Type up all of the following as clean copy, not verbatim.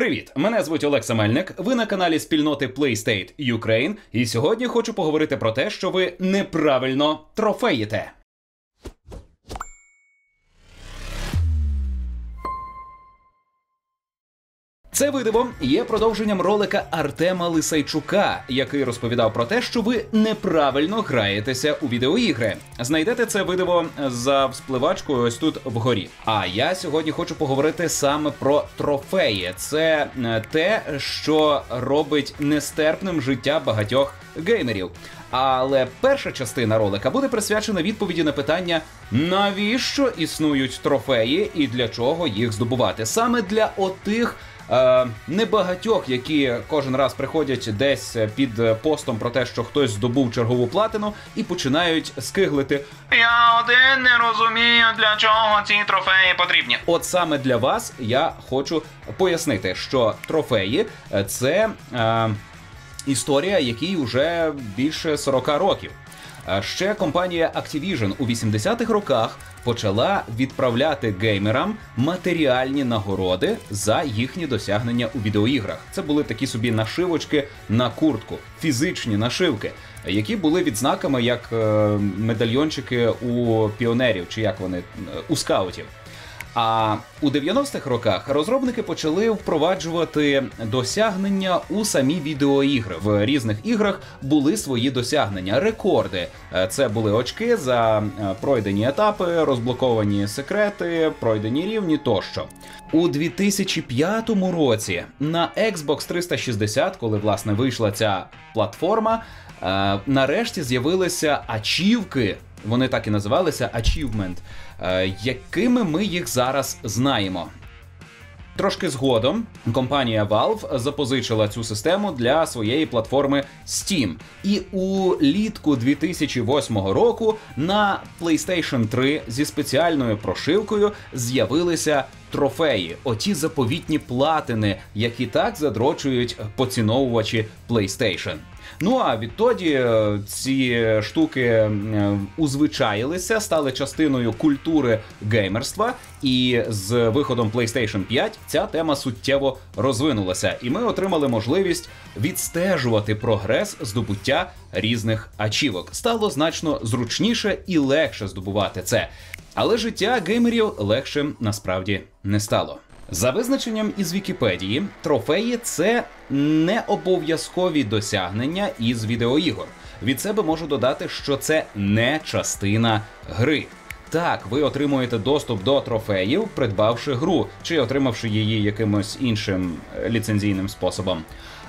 Привіт! Мене звуть Олекса Мельник, ви на каналі спільноти PlayState Ukraine, і сьогодні хочу поговорити про те, що ви неправильно трофеїте. Це відео є продовженням ролика Артема Лисайчука, який розповідав про те, що ви неправильно граєтеся у відеоігри. Знайдете це відео за вспливачкою ось тут вгорі. А я сьогодні хочу поговорити саме про трофеї. Це те, що робить нестерпним життя багатьох геймерів. Але перша частина ролика буде присвячена відповіді на питання, навіщо існують трофеї і для чого їх здобувати. Саме для отих небагатьох, які кожен раз приходять десь під постом про те, що хтось здобув чергову платину і починають скиглити «Я один не розумію, для чого ці трофеї потрібні». От саме для вас я хочу пояснити, що трофеї – це історія, якій вже більше 40 років. Ще компанія Activision у 80-х роках почала відправляти геймерам матеріальні нагороди за їхні досягнення у відеоіграх. Це були такі собі нашивочки на куртку, фізичні нашивки, які були відзнаками як медальйончики у піонерів, чи як вони, у скаутів. А у 90-х роках розробники почали впроваджувати досягнення у самі відеоігри. В різних іграх були свої досягнення, рекорди. Це були очки за пройдені етапи, розблоковані секрети, пройдені рівні тощо. У 2005 році на Xbox 360, коли, власне, вийшла ця платформа, нарешті з'явилися ачівки. Вони так і називалися Achievement, якими ми їх зараз знаємо. Трошки згодом компанія Valve запозичила цю систему для своєї платформи Steam. І улітку 2008 року на PlayStation 3 зі спеціальною прошивкою з'явилися трофеї. Оті заповітні платини, які так задрочують поціновувачі PlayStation. Ну а відтоді ці штуки узвичаїлися, стали частиною культури геймерства, і з виходом PlayStation 5 ця тема суттєво розвинулася, і ми отримали можливість відстежувати прогрес здобуття різних ачівок. Стало значно зручніше і легше здобувати це. Але життя геймерів легшим насправді не стало. За визначенням із Вікіпедії, трофеї – це не обов'язкові досягнення із відеоігор. Від себе можу додати, що це не частина гри. Так, ви отримуєте доступ до трофеїв, придбавши гру, чи отримавши її якимось іншим ліцензійним способом.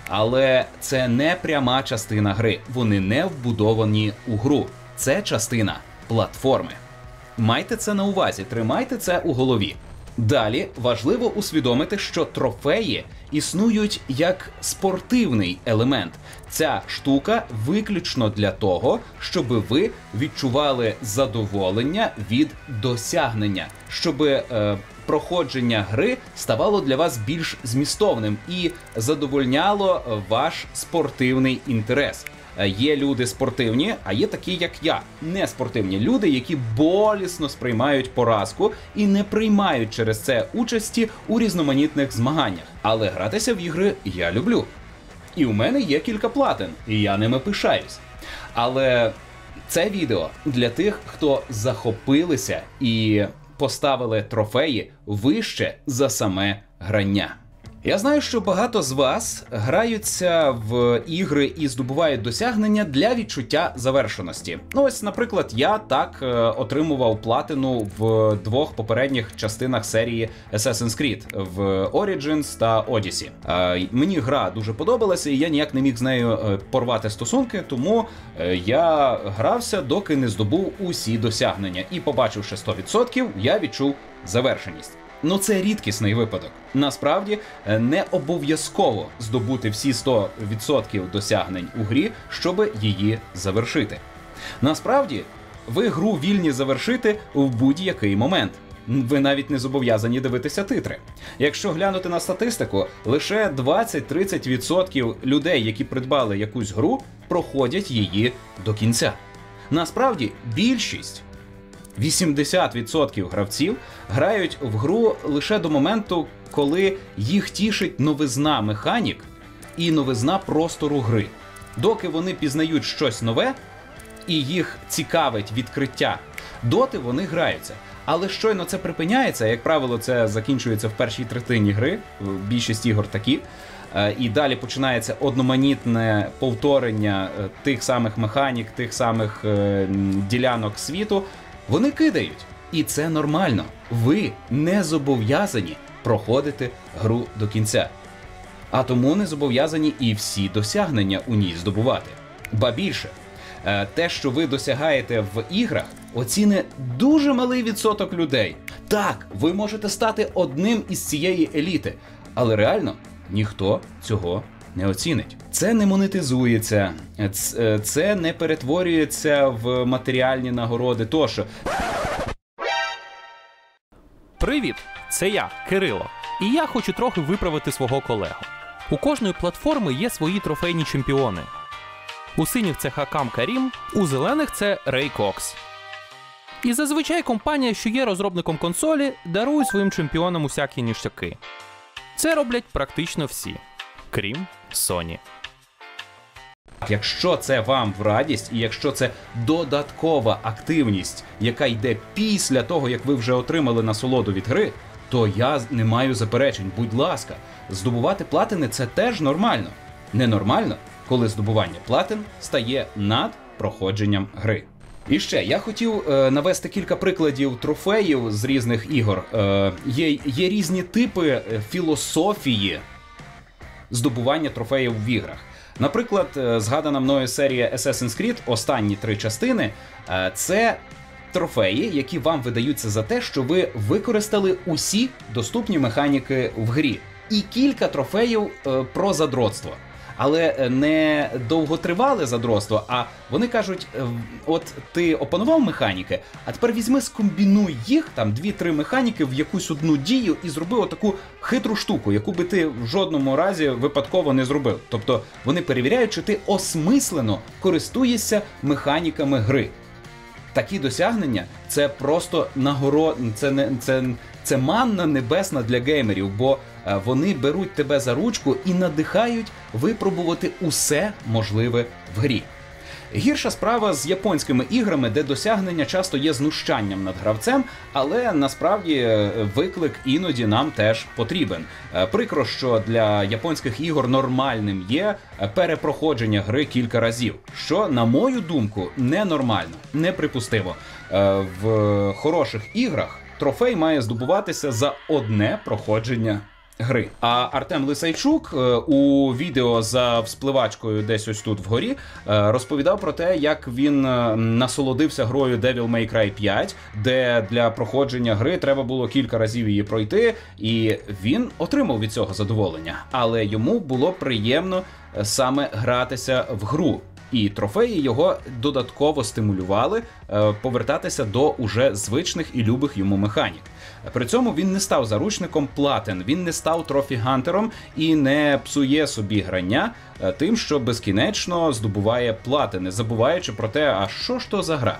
Але це не пряма частина гри, вони не вбудовані у гру. Це частина платформи. Майте це на увазі, тримайте це у голові. Далі важливо усвідомити, що трофеї існують як спортивний елемент. Ця штука виключно для того, щоб ви відчували задоволення від досягнення, щоб проходження гри ставало для вас більш змістовним і задовольняло ваш спортивний інтерес. Є люди спортивні, а є такі, як я, неспортивні люди, які болісно сприймають поразку і не приймають через це участі у різноманітних змаганнях. Але гратися в ігри я люблю. І у мене є кілька платин, і я ними пишаюсь. Але це відео для тих, хто захопилися і поставили трофеї вище за саме грання. Я знаю, що багато з вас граються в ігри і здобувають досягнення для відчуття завершеності. Ну ось, наприклад, я так отримував платину в двох попередніх частинах серії Assassin's Creed, в Origins та Odyssey. Мені гра дуже подобалася, і я ніяк не міг з нею порвати стосунки, тому я грався, доки не здобув усі досягнення. І побачивши 100%, я відчув завершеність. Ну це рідкісний випадок. Насправді, не обов'язково здобути всі 100% досягнень у грі, щоб її завершити. Насправді, ви гру вільні завершити в будь-який момент. Ви навіть не зобов'язані дивитися титри. Якщо глянути на статистику, лише 20-30% людей, які придбали якусь гру, проходять її до кінця. Насправді, більшість 80% гравців грають в гру лише до моменту, коли їх тішить новизна механік і новизна простору гри. Доки вони пізнають щось нове і їх цікавить відкриття, доти вони граються. Але щойно це припиняється, як правило, це закінчується в першій третині гри, більшість ігор такі, і далі починається одноманітне повторення тих самих механік, тих самих ділянок світу, вони кидають. І це нормально. Ви не зобов'язані проходити гру до кінця. А тому не зобов'язані і всі досягнення у ній здобувати. Ба більше, те, що ви досягаєте в іграх, оціни дуже малий відсоток людей. Так, ви можете стати одним із цієї еліти, але реально ніхто цього не оцінить. Це не монетизується, це не перетворюється в матеріальні нагороди тощо. Привіт! Це я, Кирило. І я хочу трохи виправити свого колегу. У кожної платформи є свої трофейні чемпіони. У синіх це Хакам Карім, у зелених це Рей Кокс. І зазвичай компанія, що є розробником консолі, дарує своїм чемпіонам усякі ніштяки. Це роблять практично всі, крім Sony. Якщо це вам в радість, і якщо це додаткова активність, яка йде після того, як ви вже отримали насолоду від гри, то я не маю заперечень. Будь ласка, здобувати платини – це теж нормально. Ненормально, коли здобування платин стає над проходженням гри. І ще, я хотів навести кілька прикладів трофеїв з різних ігор. Є різні типи філософії здобування трофеїв в іграх. Наприклад, згадана мною серія Assassin's Creed, останні 3 частини, це трофеї, які вам видаються за те, що ви використали усі доступні механіки в грі. І кілька трофеїв про задротство. Але не довготривале задротство, а вони кажуть, от ти опанував механіки, а тепер візьми, скомбінуй їх, там 2-3 механіки в якусь одну дію і зроби отаку хитру штуку, яку би ти в жодному разі випадково не зробив. Тобто вони перевіряють, чи ти осмислено користуєшся механіками гри. Такі досягнення – це просто це манна небесна для геймерів, бо вони беруть тебе за ручку і надихають випробувати усе можливе в грі. Гірша справа з японськими іграми, де досягнення часто є знущанням над гравцем, але насправді виклик іноді нам теж потрібен. Прикро, що для японських ігор нормальним є перепроходження гри кілька разів, що, на мою думку, ненормально, неприпустимо. В хороших іграх трофей має здобуватися за одне проходження гри. А Артем Лисайчук у відео за вспливачкою десь ось тут вгорі розповідав про те, як він насолодився грою Devil May Cry 5, де для проходження гри треба було кілька разів її пройти, і він отримав від цього задоволення. Але йому було приємно саме гратися в гру. І трофеї його додатково стимулювали повертатися до уже звичних і любих йому механік. При цьому він не став заручником платин, він не став трофі-гантером і не псує собі грання тим, що безкінечно здобуває платини, забуваючи про те, а що ж то за гра.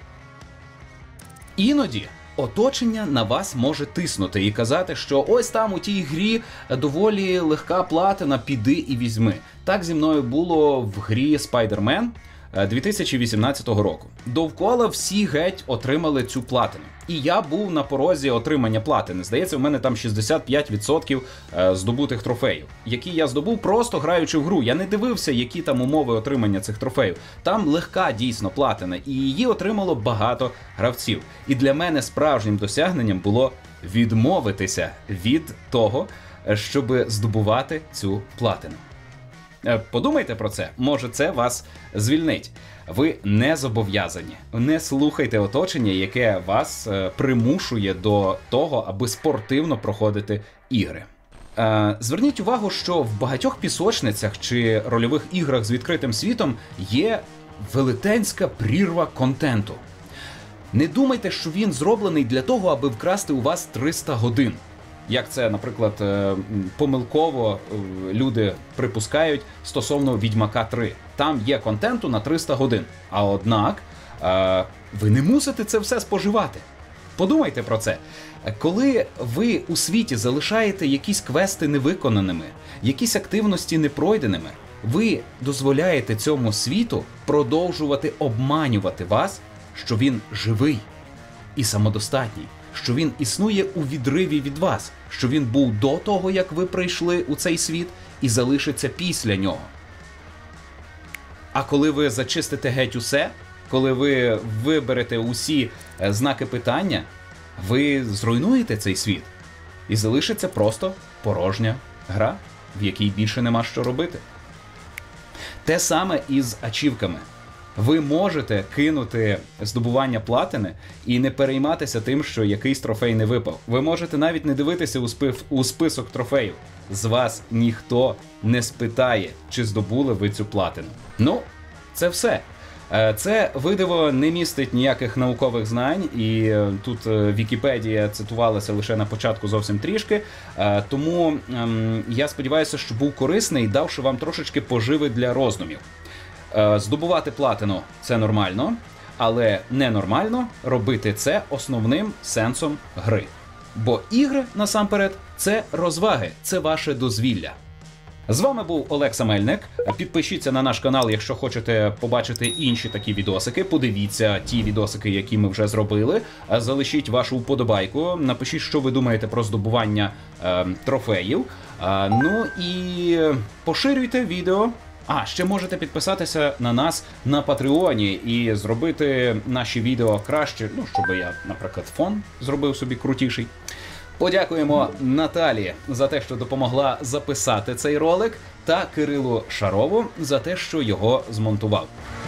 Іноді оточення на вас може тиснути і казати, що ось там у тій грі доволі легка платина, піди і візьми. Так зі мною було в грі Spider-Man 2018 року. Довкола всі геть отримали цю платину. І я був на порозі отримання платини. Здається, в мене там 65% здобутих трофеїв, які я здобув просто граючи в гру. Я не дивився, які там умови отримання цих трофеїв. Там легка дійсно платина, і її отримало багато гравців. І для мене справжнім досягненням було відмовитися від того, щоб здобувати цю платину. Подумайте про це, може це вас звільнить. Ви не зобов'язані. Не слухайте оточення, яке вас примушує до того, аби спортивно проходити ігри. Зверніть увагу, що в багатьох пісочницях чи рольових іграх з відкритим світом є велетенська прірва контенту. Не думайте, що він зроблений для того, аби вкрасти у вас 300 годин. Як це, наприклад, помилково люди припускають стосовно Відьмака 3. Там є контенту на 300 годин. А однак, ви не мусите це все споживати. Подумайте про це. Коли ви у світі залишаєте якісь квести невиконаними, якісь активності непройденими, ви дозволяєте цьому світу продовжувати обманювати вас, що він живий і самодостатній, що він існує у відриві від вас, що він був до того, як ви прийшли у цей світ, і залишиться після нього. А коли ви зачистите геть усе, коли ви виберете усі знаки питання, ви зруйнуєте цей світ. І залишиться просто порожня гра, в якій більше нема що робити. Те саме і з ачівками. Ви можете кинути здобування платини і не перейматися тим, що якийсь трофей не випав. Ви можете навіть не дивитися у список трофеїв. З вас ніхто не спитає, чи здобули ви цю платину. Ну, це все. Це видиво не містить ніяких наукових знань, і тут Вікіпедія цитувалася лише на початку зовсім трішки, тому я сподіваюся, що був корисний, давши вам трошечки поживи для роздумів. Здобувати платину – це нормально, але ненормально робити це основним сенсом гри. Бо ігри, насамперед, це розваги, це ваше дозвілля. З вами був Олекса Мельник. Підпишіться на наш канал, якщо хочете побачити інші такі відосики. Подивіться ті відосики, які ми вже зробили. Залишіть вашу вподобайку, напишіть, що ви думаєте про здобування трофеїв. Ну і поширюйте відео. Ще можете підписатися на нас на Патреоні і зробити наші відео краще, щоб я, наприклад, фон зробив собі крутіший. Подякуємо Наталі за те, що допомогла записати цей ролик, та Кирилу Шарову за те, що його змонтував.